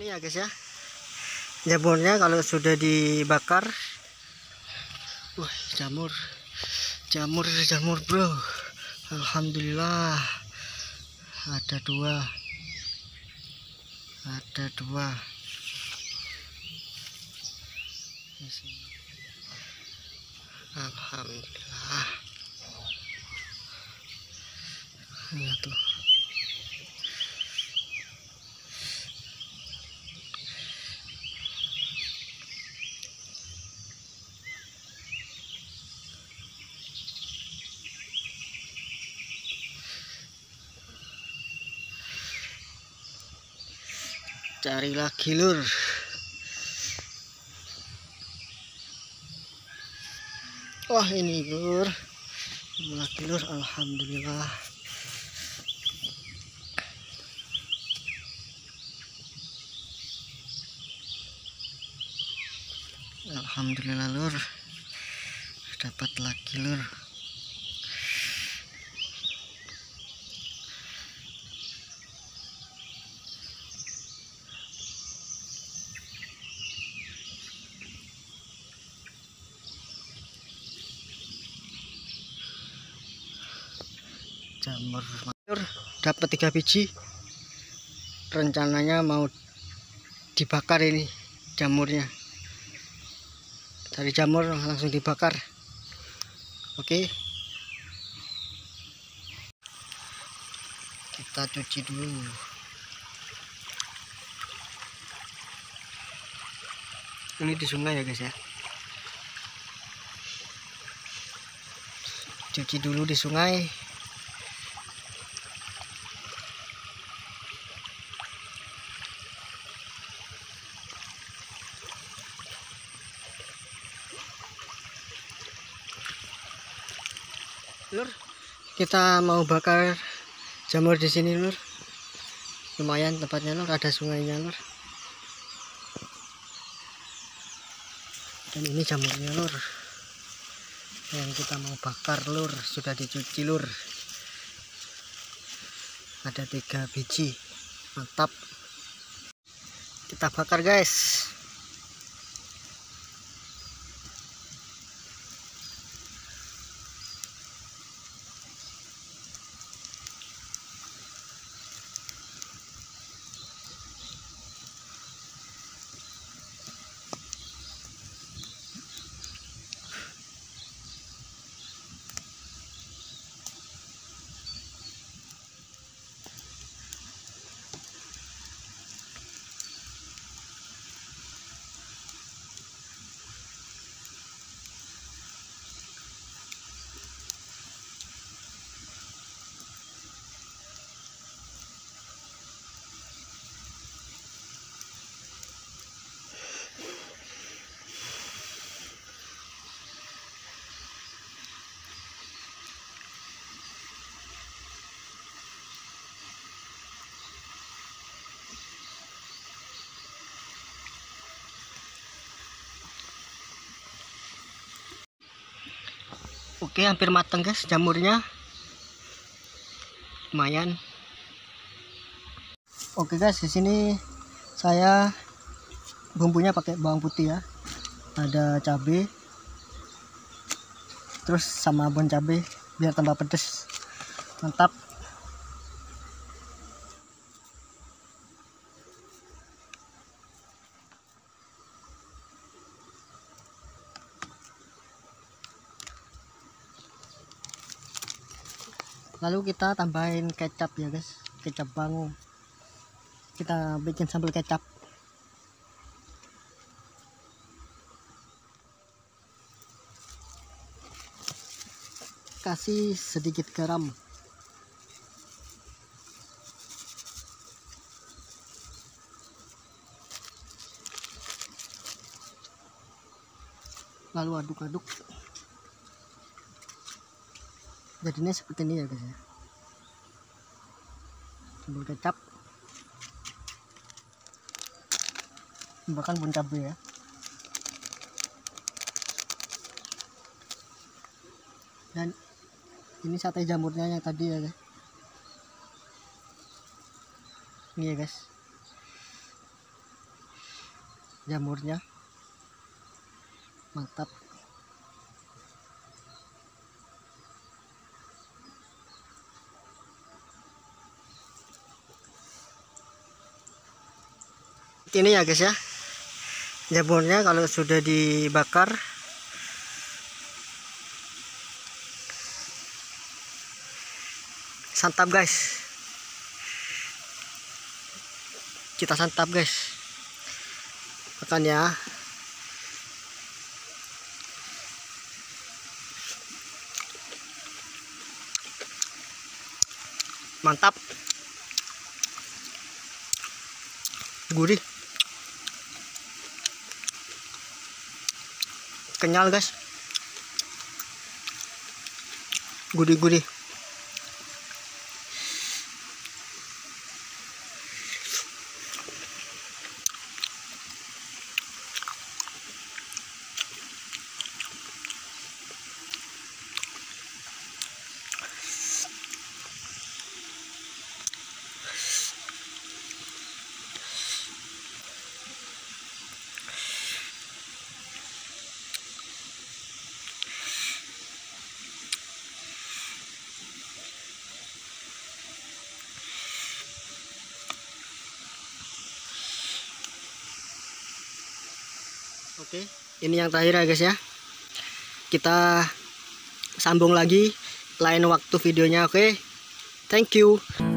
Ini ya guys ya, jamurnya kalau sudah dibakar. Wah, jamur bro. Alhamdulillah ada dua. Alhamdulillah. Ya tuh. Cari lagi lur. Wah ini lur, lagi lur. Alhamdulillah. Alhamdulillah lur, dapat lagi lur. Jamur dapat 3 biji. Rencananya mau dibakar ini jamurnya. Dari jamur langsung dibakar. Oke, kita cuci dulu. Ini di sungai ya guys ya, cuci dulu di sungai. Lur, kita mau bakar jamur di sini lur. Lumayan tempatnya lur, ada sungainya lur. Dan ini jamurnya lur, yang kita mau bakar lur, sudah dicuci lur. Ada 3 biji, mantap. Kita bakar guys. Oke, hampir matang guys jamurnya. Lumayan. Oke guys, di sini saya bumbunya pakai bawang putih ya. Ada cabai. Terus sama abon cabai biar tambah pedes. Mantap. Lalu kita tambahin kecap ya guys, kecap bango. Kita bikin sambal kecap. Kasih sedikit garam. Lalu aduk-aduk. Jadinya seperti ini ya guys ya, sambal kecap, bahkan pun cabai ya. Dan ini sate jamurnya yang tadi ya guys. Ini ya guys, jamurnya. Mantap. Ini ya guys ya, jamurnya kalau sudah dibakar santap guys, kita santap guys, makan ya. Mantap, gurih, kenyal guys, gurih-gurih. Oke, ini yang terakhir ya guys ya. Kita sambung lagi lain waktu videonya, oke. Thank you.